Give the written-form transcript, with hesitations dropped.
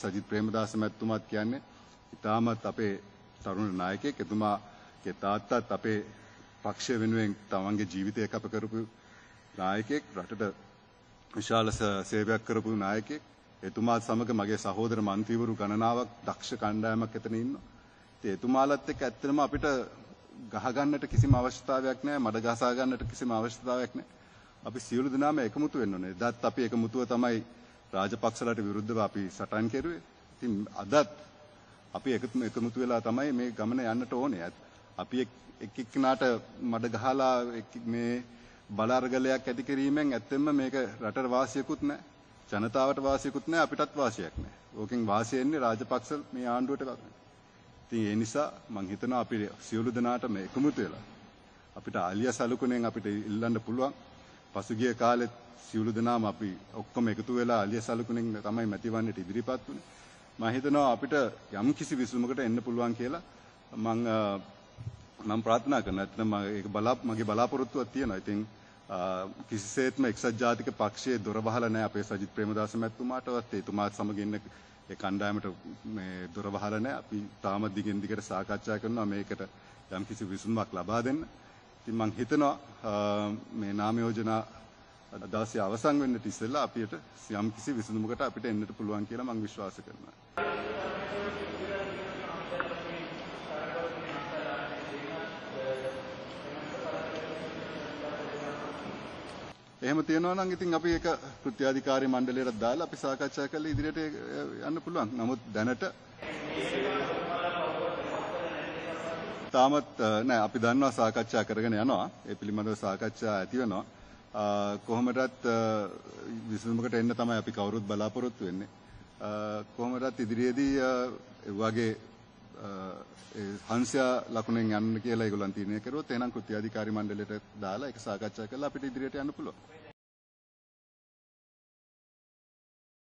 සජිත් ප්‍රේමදාස මැතිතුමාත් කියන්නේ ඉතාමත් අපේ තරුණ නායකයෙක්. එතුමාගේ තාත්තත් අපේ පක්ෂය වෙනුවෙන් තමන්ගේ ජීවිතය කැප කරපු නායකයෙක්. රටට විශාල සේවයක් කරපු නායකයෙක්. එතුමාත් සමග මගේ සහෝදර මන්ත්‍රීවරු ගණනාවක් දක්ෂ කණ්ඩායමක් එතන ඉන්නවා. ඉතින් එතුමාලත් එක්ක ඇත්තටම අපිට ගහ ගන්නට කිසිම අවශ්‍යතාවයක් නැහැ. මඩ ගසා ගන්නට කිසිම අවශ්‍යතාවයක් නැහැ. අපි සියලු දෙනාම එකමුතු වෙන්න ඕනේ. එදත් අපි එකමුතුව තමයි රාජපක්ෂලට විරුද්ධව අපි සටන් කෙරුවේ. ඉතින් අදත් අපි එකමුතු වෙලා තමයි මේ ගමන යන්නට ඕනේ. අපි එක්කෙනාට මඩ ගහලා මේ බලාරගලයක් ඇති කිරීමෙන් ඇත්තෙන්ම මේක රටට වාසියකුත් නැහැ. ජනතාවට වාසියකුත් නැහැ. අපිටත් වාසියක් නැහැ. ඕකෙන් වාසිය එන්නේ රාජපක්ෂ මේ ආණ්ඩුවට වගේ. ඉතින් ඒ නිසා මම හිතනවා අපි සියලු දෙනාට මේ එකමුතු වෙලා අපිට ආලිය සලකුණෙන් අපිට ඉල්ලන්න පුළුවන්. පසුගිය කාලෙත් සියලු දෙනාම අපි ඔක්කොම එකතු වෙලා ආලිය සලකුණෙන් තමයි මැතිවන්නට ඉදිරිපත් වුණේ. මම හිතනවා අපිට යම් කිසි විසඳුමකට එන්න පුළුවන් කියලා මම ප්‍රාර්ථනා කරනවා. නැත්නම් ඒක මගේ බලාපොරොත්තුවක් තියෙනවා. ඉතින් කිසිසේත්ම එක්සත් ජාතික පක්ෂයේ දොර වහලා නැහැ අපේ සජිත් ප්‍රේමදාස මැතිතුමාටවත්. එතුමාත් සමග ඉන්න ඒ කණ්ඩායමට මේ දොර වහලා නැහැ. අපි තාම දිගින් දිගට සාකච්ඡා කරනවා මේකට යම් කිසි විසඳුමක් ලබා දෙන්න. ඉතින් මම හිතනවා මේ නාම යෝජනා දාසිය අවසන් වෙන්නට ඉස්සෙල්ලා අපිට යම් කිසි විසඳුමකට අපිට එන්නට පුළුවන් කියලා මම විශ්වාස කරනවා. එහෙම තියෙනවා නම් ඉතින් අපි ඒක කෘත්‍යාධිකාරී මණ්ඩලයට දාලා අපි සාකච්ඡා කරලා ඉදිරියට යන්න පුළුවන්. නමුත් දැනට තාමත් නෑ අපි දන්නවා සාකච්ඡා කරගෙන යනවා. ඒ පිළිබඳව සාකච්ඡා ඇති වෙනවා. කොහොමදත් විසඳුමකට එන්න තමයි අපි කවුරුත් බලාපොරොත්තු වෙන්නේ. කොහොමදත් ඉදිරියේදී ඒ වගේ හංසයා ලකුණෙන් යන්න කියලා ඒගොල්ලන් තීරණය කරුවොත් එහෙනම් කෘත්‍යාධිකාරී මණ්ඩලයට දාලා ඒක සාකච්ඡා කරලා අපිට ඉදිරියට යන්න පුළුවන්.